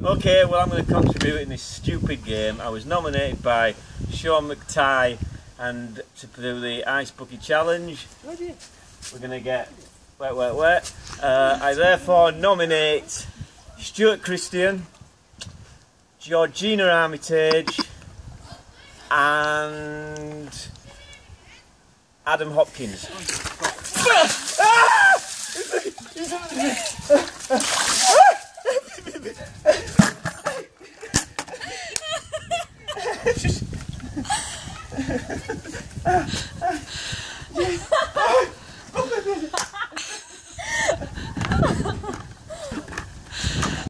Okay, well I'm going to contribute in this stupid game. I was nominated by Sean McTighe and to do the Ice Bucket Challenge. We're going to get wet. I therefore nominate Stuart Christian, Georgina Armitage and Adam Hopkins.